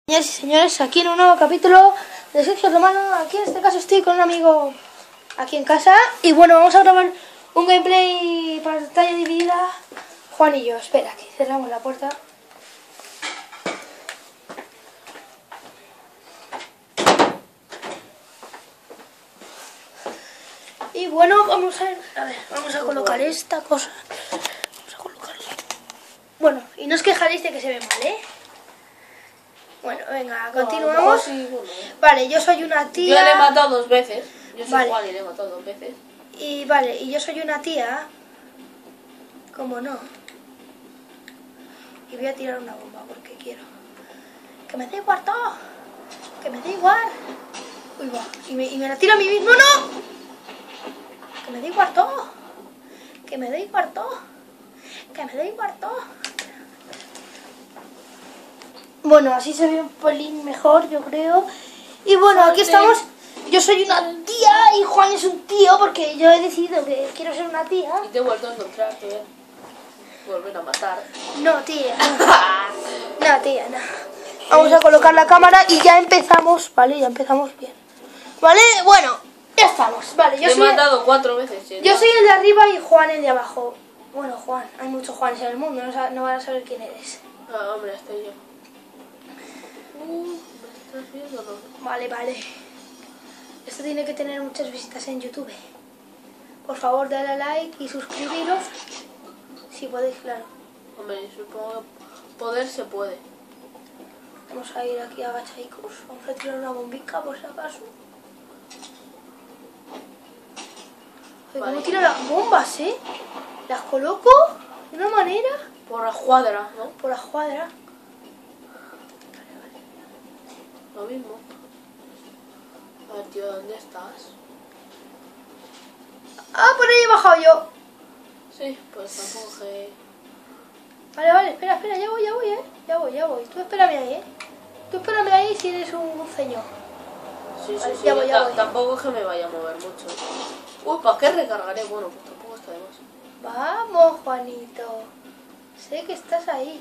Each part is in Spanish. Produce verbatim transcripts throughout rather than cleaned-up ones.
Señoras y señores, aquí en un nuevo capítulo de Sexo Romano. Aquí en este caso estoy con un amigo aquí en casa. Y bueno, vamos a grabar un gameplay pantalla dividida, Juan y yo. Espera, que cerramos la puerta. Y bueno, vamos a ver, a ver, vamos a colocar esta cosa. Vamos a colocarla. Bueno, y no os quejaréis de que se ve mal, ¿eh? Bueno, venga, continuamos. Sí, bueno. Vale, yo soy una tía. Yo le he matado dos veces. Yo soy Vale. Juan y le he matado dos veces. Y vale, y yo soy una tía. ¿Cómo no? Y voy a tirar una bomba porque quiero. Que me dé igual todo. Que me dé igual. Uy, va. Y me, y me la tiro a mí mismo. ¡No! Que me dé igual todo. Que me dé igual todo. Que me dé igual todo. Bueno, así se ve un pelín mejor, yo creo. Y bueno, aquí estamos. Yo soy una tía y Juan es un tío porque yo he decidido que quiero ser una tía. Y te he vuelto a encontrar, te voy a volver a matar. No, tía. No, tía, no. Vamos a colocar la cámara y ya empezamos, ¿vale? Ya empezamos bien. ¿Vale? Bueno, ya estamos. Vale, yo Te he soy, matado cuatro veces. ¿Sí? yo soy el de arriba y Juan el de abajo. Bueno, Juan, hay muchos Juanes en el mundo, no, sab- no van a saber quién eres. Ah, hombre, estoy yo. Uh, ¿me estás viendo o no? Vale, vale. Esto tiene que tener muchas visitas en YouTube. Por favor, dale a like y suscribiros. Si podéis, claro. Hombre, supongo que poder se puede. Vamos a ir aquí a agachaicos. Vamos a tirar una bombica por si acaso. Oye, Vale. ¿cómo tiro las bombas, eh? Las coloco de una manera Por la cuadra, ¿no? por la cuadra. Lo mismo. A ver, tío, ¿dónde estás? Ah, por ahí he bajado yo. Sí, pues tampoco que... Vale, vale, espera, espera, ya voy, ya voy, eh. Ya voy, ya voy. Tú espérame ahí, eh. Tú espérame ahí si eres un ceño. Sí, sí, Vale, sí. ya voy, ya ta- voy. Tampoco es que me vaya a mover mucho. Uy, ¿para qué recargaré? Bueno, pues tampoco está de más. Vamos, Juanito. Sé que estás ahí.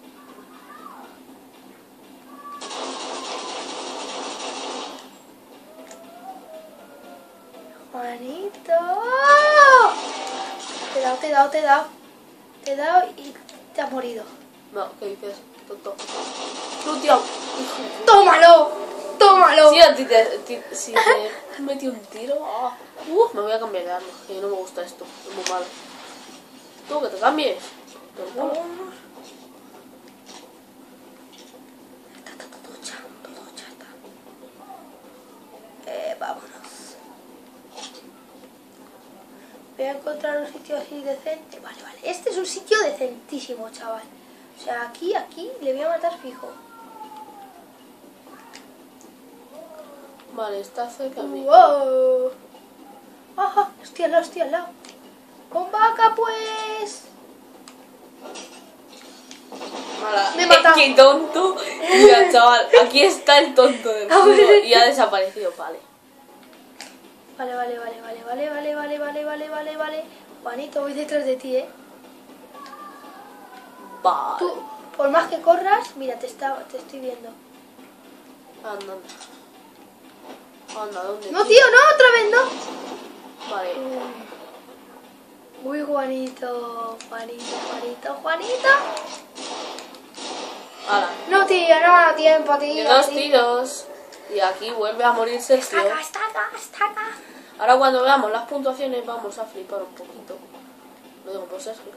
Juanito. Te he dado, te he dado, te he dado. Te he dado y te has morido. No, ¿qué dices? Tonto. Tú, tío. Hijo de... ¡Tómalo! ¡Tómalo! Si a ti te, ti- si te metí un tiro, ah, uh, me voy a cambiar de arma, que no me gusta esto, es muy malo. Tú, que te cambies. Por culo. Vámonos. Está todo ya, todo ya está. Eh, vámonos. Voy a encontrar un sitio así decente. Vale, vale. Este es un sitio decentísimo, chaval. O sea, aquí, aquí le voy a matar fijo. Vale, está cerca de mí. ¡Wow! ¡Ajá! Estoy al lado, estoy al lado. ¡Con vaca, pues! Mala. Me he matado. ¡Qué tonto! Mira, chaval, aquí está el tonto del A ver. juego y ha desaparecido, vale. Vale, vale, vale, vale, vale, vale, vale, vale, vale, vale, vale. Juanito, voy detrás de ti, ¿eh? Vale. Tú, por más que corras, mira, te, está, te estoy viendo. Anda, anda. Anda, ¿dónde? No, tío, no, otra vez no. Vale. Uy, Juanito, Juanito, Juanito, Juanito. Ahora. No, tío, no da tiempo, tío. De dos tío. tiros. Y aquí vuelve a morir Sergio. Está acá, está acá, está acá. Ahora cuando veamos las puntuaciones vamos a flipar un poquito. Lo digo por Sergio.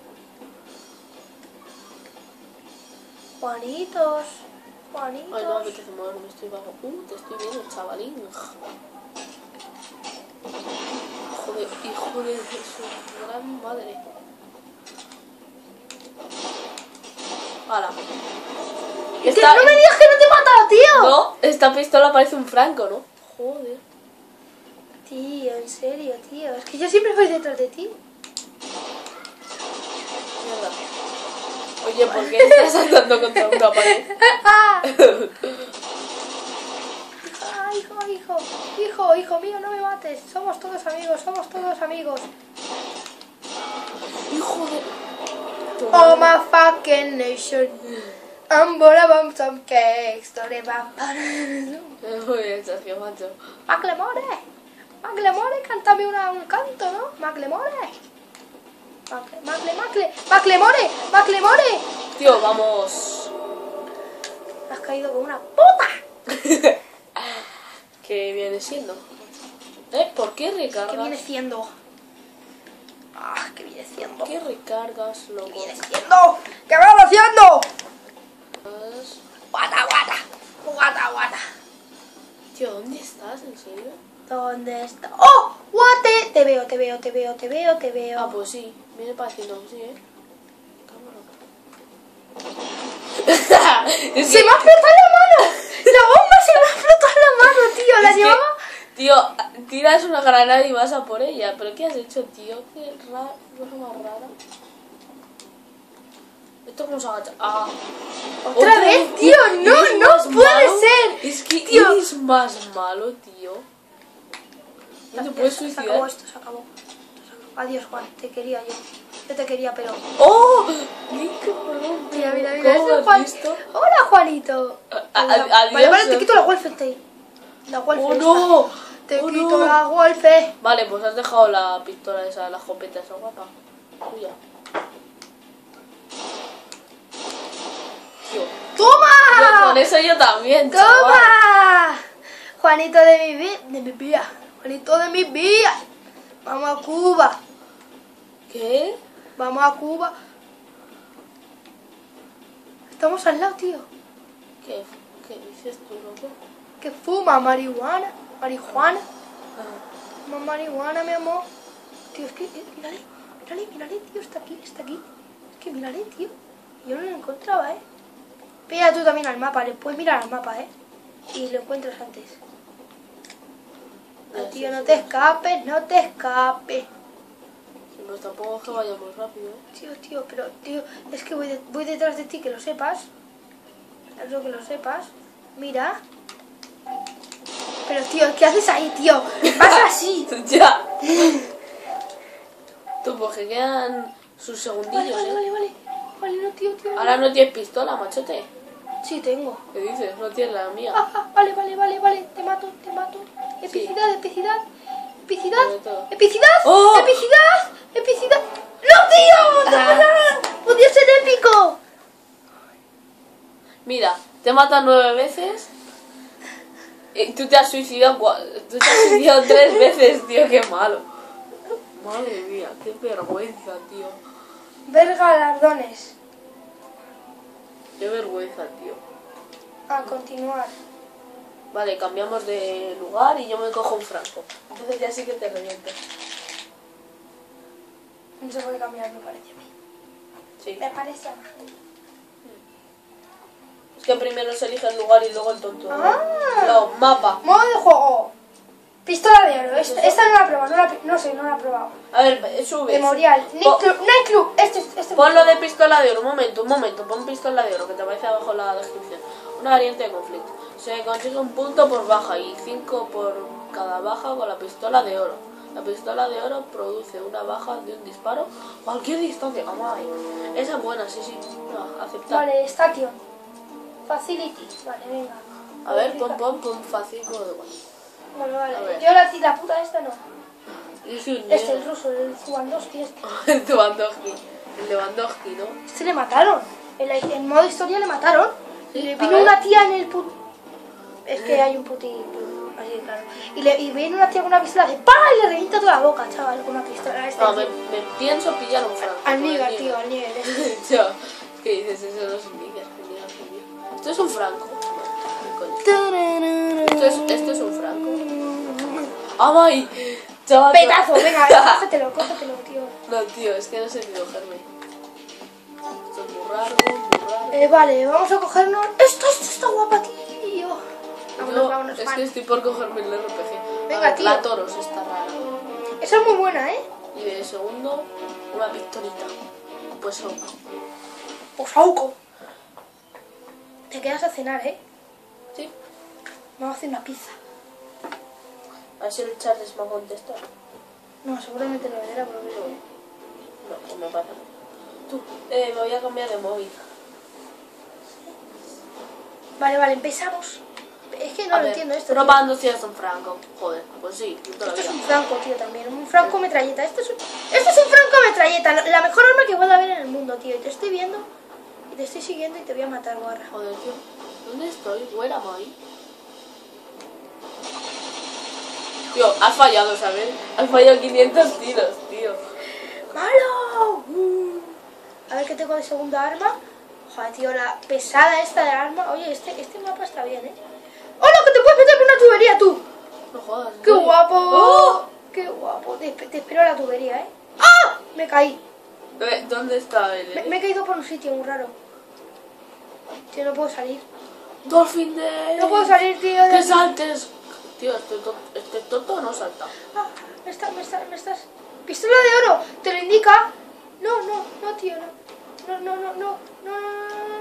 Juanitos, Juanitos. Ay, no me apetece moverme, estoy bajo. Uh, te estoy viendo, chavalín. Hijo de, hijo de su gran madre. Hala. Tío, no me digas que no te he matado, tío. No, esta pistola parece un franco, ¿no? Joder. Tío, en serio, tío. Es que yo siempre voy detrás de ti. Mierda. Oye, ¿por qué estás andando contra una pared? Ah, hijo, hijo, hijo, hijo mío, no me mates. Somos todos amigos, somos todos amigos. Hijo de... Oh my fucking nation. Ambora bam some cakes, tore bam pam. Muy bien, Sergio, macho. Maclemore, Maclemore, cántame una, un canto, ¿no? Maclemore. Macle, Macle, Macle, Maclemore, Maclemore. Tío, vamos. Has caído con una puta. ¿Qué viene siendo? ¿Eh? ¿Por qué recargas? ¿Qué viene siendo? Ah, ¿qué viene siendo? ¿Qué recargas, loco? ¿Qué viene siendo? ¿Qué vas haciendo? Guata, guata, guata, guata. Tío, ¿dónde estás? ¿En serio? ¿Dónde está? ¡Oh! ¡Guate! Te veo, te veo, te veo, te veo, te veo. Ah, pues sí. Viene pareciendo, sí, ¿eh? Cámara. Es ¡Se que- me ha explotado la mano! ¡La bomba se me ha explotado la mano, tío! ¿La es que, llevaba? tío, tiras una granada y vas a por ella. ¿Pero qué has hecho, tío? Qué raro, cosa más rara. Esto cómo se agacha. Ah. ¿Otra vez, tío? No, ¿Eres no más puede malo? ser. Es que Tío. eres más malo, tío. No te puedes Se acabó suicidar. esto, se acabó. Adiós, Juan, te quería yo. Yo te quería, pero... ¡Oh! ¡Qué cabrón! Mira, mira, mira, ¿Cómo ese has es Juan. visto? Hola, Juanito. A- a- Vale, adiós, vale, vale, te Sergio. quito la Wolfenstein. La ¡Oh, Wolfenstein. no! Te ¡Oh, quito no! la Wolfe. Vale, pues has dejado la pistola esa, la escopeta esa guapa. Tuya. Tío. Yo ¡Toma! con eso yo también, chaval. ¡Toma! Juanito de mi vida. De mi vida. Juanito de mi vida. Vamos a Cuba. ¿Qué? Vamos a Cuba. Estamos al lado, tío. ¿Qué, qué dices tú, loco? Que fuma marihuana. Marihuana. Ah. Fuma marihuana, mi amor. Tío, es que, eh, mírale, mírale, mírale, tío, está aquí, está aquí. Es que mírale, tío. Yo no lo encontraba, ¿eh? Mira tú también al mapa, le puedes mirar al mapa, ¿eh? Y lo encuentras antes. No, Ya, tío, sí, no sí. te escapes, no te escapes. Sí, pues tampoco es que vayamos rápido, ¿eh? Tío, tío, pero, tío, es que voy, de- voy detrás de ti, que lo sepas. Eso que lo sepas. Mira. Pero, tío, ¿qué haces ahí, tío? Vas así. ¡Ya! Tú, pues que quedan sus Vale, segundillos, vale, ¿eh? vale, vale. Vale, no, tío, tío. Ahora no tienes pistola, machote. Sí, tengo. ¿Qué dices? No tienes la mía. Ah, ah, vale, vale, vale, vale. Te mato, te mato. Epicidad, epicidad. Epicidad. Sobre todo. Epicidad. ¡Oh! Epicidad. Epicidad. ¡No, tío! ¡No, Ah. no! ¡Podría ser épico! Mira, te matan nueve veces. Y tú te has suicidado cua- tú te has suicidado tres veces, tío, qué malo. Madre mía, qué vergüenza, tío. Ver galardones. Qué vergüenza, tío. A continuar. Vale, cambiamos de lugar y yo me cojo un franco. Entonces ya sí que te reviento. No se puede cambiar, me parece a mí. Sí. Me parece a mí. Es que primero se elige el lugar y luego el tonto. Ah. No, mapa. Modo de juego. Pistola de oro. Esta, ¿Es eso? esta no la he probado. No, la, no sé, no la he probado. A ver, sube. Memorial. Po- Nightclub. Nightclub. Este, este. Ponlo de pistola de oro, un momento, un momento, pon pistola de oro, que te aparece abajo en la descripción. Una variante de conflicto. Se consigue un punto por baja y cinco por cada baja con la pistola de oro. La pistola de oro produce una baja de un disparo cualquier distancia. Vamos ahí. Esa es buena, sí, sí. No, aceptar. Vale, Station. Facility. Vale, venga. A ver, pon, pon, pon fácil, por igual. Vale, A vale. ver. Yo la, la puta esta no. Yo soy un Este, el negro. ruso, el Lewandowski este. El Lewandowski. El Lewandowski, ¿no? Este le mataron. En, la, en modo historia le mataron. Sí, Y le a vino ver. una tía en el put... Es que hay un puti... Así, claro. Y, le, y viene una tía con una pistola de ¡pah! Y le revienta toda la boca, chaval, con una pistola. Este No, me, tío. me pienso pillar un franco. Al con el Níger, Níger. tío, al Níger. este. Yo, ¿qué dices? Eso no es un Níger, el Níger es un Níger. Esto es un franco. No, coño. Esto es, esto es un franco. ¡Ay! Chaval, Petazo, venga, cógetelo, cógetelo, tío. No, tío, es que no sé ni cogerme. Esto es muy raro, muy raro. Eh, vale, vamos a cogernos... ¡Esto, esto está guapa, tío! Vámonos, No, vámonos, es man. que estoy por cogerme el R P G. A Venga, ver, tío. La Toros está rara. Esa es muy buena, ¿eh? Y de segundo, una pistolita. Pues oh. Posauco. Te quedas a cenar, ¿eh? Sí. Vamos a hacer una pizza. A ver si el Charles me ha contestado. No, seguramente lo verá, pero que No, pues me pasa. Tú, eh, me voy a cambiar de móvil. Vale, vale, empezamos. Es que no A lo ver, entiendo esto. tío. probando si es un franco. Joder, pues sí, yo Esto todavía. es un franco, tío, también. Un franco metralleta. Esto es un, esto es un franco metralleta. La la mejor arma que pueda haber en el mundo, tío. Y te estoy viendo y te estoy siguiendo y te voy a matar, guarra. Joder, tío. ¿Dónde estoy? Where am I? Tío, has fallado, ¿sabes? Has fallado quinientos tiros, tío. ¡Malo! Mm. A ver qué tengo de segunda arma. Joder, tío, la pesada esta de arma. Oye, este, este mapa está bien, ¿eh? ¡Hola, que te puedes meter por una tubería, tú! No jodas. ¿en ¡Qué serio? guapo! ¡Oh! ¡Qué guapo! Te, te espero a la tubería, ¿eh? ¡Ah! Me caí. Eh, ¿Dónde está él? Me, me he caído por un sitio muy raro. Tío, no puedo salir. Dolphin de... No puedo salir, tío. de ¡Que aquí. saltes! Tío, este, to este tonto no salta. Ah, me estás, me estás, me estás. ¡Pistola de oro! ¿Te lo indica? No, no, no, tío, no. No, no, no, no, no, no,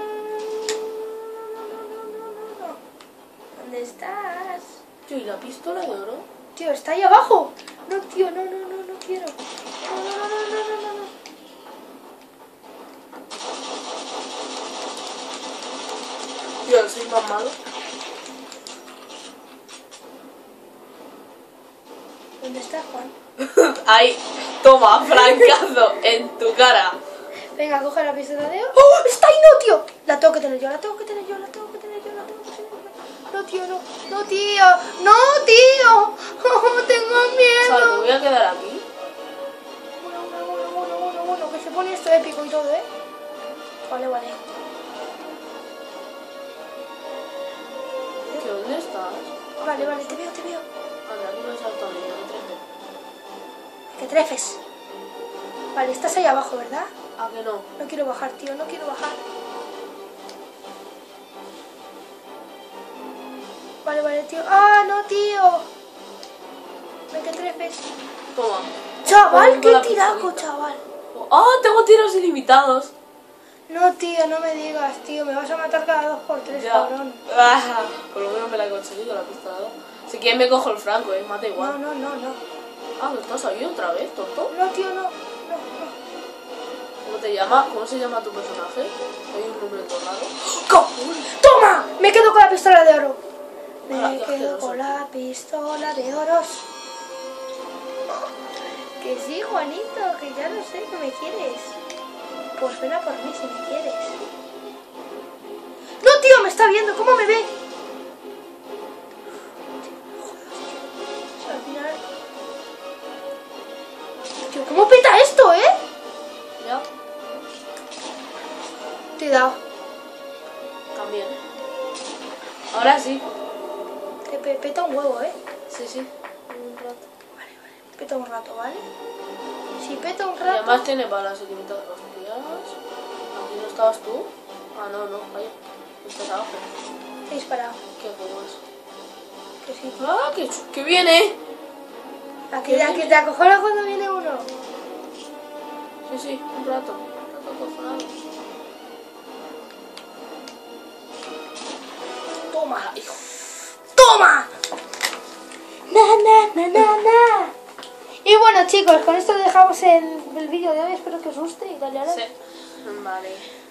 no. ¿Dónde estás? Tío, ¿y la pistola de oro? Tío, está ahí abajo. No, tío, no, no, no, no quiero. No, no, no, no, no, no, no. Tío, soy más malo. ¿Dónde estás, Juan? Ahí, toma, francazo en tu cara. Venga, coge la pistola de oro. ¡Oh! ¡Está ahí! No, tío. La tengo que tener yo, la tengo que tener yo, la tengo que tener yo, la tengo que tener yo. No, tío, no. No, tío. No, tío. Oh, tengo ¿Sabes? Me miedo. voy a quedar aquí. Bueno, bueno, bueno, bueno, bueno, bueno. Que se pone esto épico y todo, ¿eh? Vale, vale. Tío, ¿dónde estás? Vale, vale, te veo, te veo. Vale, aquí no he saltado ni no trece. Que trefes. Vale, estás ahí abajo, ¿verdad? ¿A que no? No quiero bajar, tío, no quiero bajar. Vale, vale, tío. ¡Ah, no, tío! Ven que trefes. Toma. ¡Chaval, Pongo qué la tiraco, pistolita. chaval! ¡Ah, tengo tiros ilimitados! No, tío, no me digas, tío. Me vas a matar cada dos por tres, Ya. cabrón. Ah, por lo menos me la he conseguido la pistola de oro. Si quieres me cojo el franco, eh, mata No, igual. no, no, no. Ah, ¿no estás ahí otra vez, tonto? No, tío, no. No, no. ¿Cómo te llama? ¿Cómo se llama tu personaje? Hay un nombre todo raro. ¡Co! ¡Toma! Me quedo con la pistola de oro. Hola, Me qué quedo asqueroso. con la pistola de oros. Que sí, Juanito, que ya lo sé, que me quieres. Pues ven a por mí si me quieres. ¡No, tío! Me está viendo. ¿Cómo me ve? Al final... Tío, ¿cómo peta esto, eh? Ya, Te he dado. también. Ahora sí. Te pe- peta un huevo, eh. Sí, sí. Un rato. Vale, vale. Peta un rato, ¿vale? Si peta un Y rato... además tiene balas ilimitadas. Hostias. ¿Aquí no estabas tú? Ah, no, no. Vaya. Estás abajo. Te he disparado. ¿Qué juegas? Que sí. ¡Ah, que, que viene! A que, a que te acojona cuando viene uno. Sí, sí, un rato. Un rato acojonado. Toma, hijo. ¡Toma! Na, na, na, na, na. Y bueno, chicos, con esto dejamos el, el vídeo de hoy. Espero que os guste y dale a like. Sí. Vale.